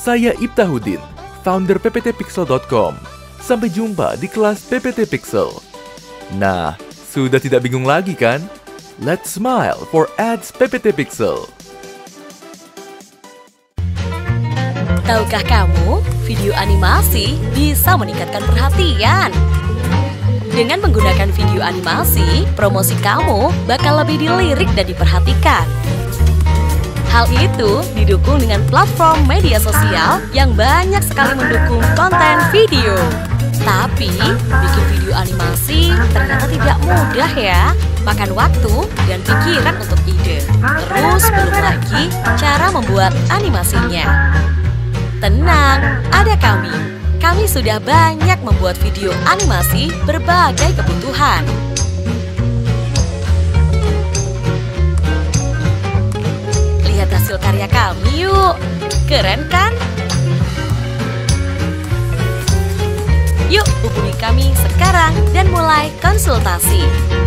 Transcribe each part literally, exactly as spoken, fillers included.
Saya Iftahudin, founder p p t pixel dot com. Sampai jumpa di kelas P P T Pixel. Nah, sudah tidak bingung lagi kan? Let's smile for ads P P T Pixel. Tahukah kamu, video animasi bisa meningkatkan perhatian? Dengan menggunakan video animasi, promosi kamu bakal lebih dilirik dan diperhatikan. Hal itu didukung dengan platform media sosial yang banyak sekali mendukung konten video. Tapi, bikin video animasi ternyata tidak mudah ya. Makan waktu dan pikiran untuk ide. Terus belum lagi cara membuat animasinya. Tenang, ada kami. Kami sudah banyak membuat video animasi berbagai kebutuhan. Lihat hasil karya kami yuk. Keren kan? Yuk hubungi kami sekarang dan mulai konsultasi.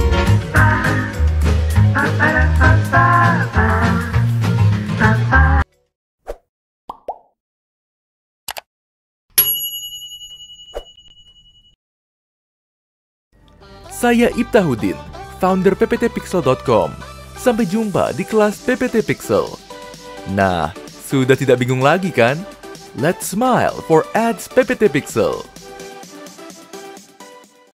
Saya Iftahudin, founder p p t pixel dot com. Sampai jumpa di kelas P P T Pixel. Nah, sudah tidak bingung lagi kan? Let's smile for ads P P T Pixel.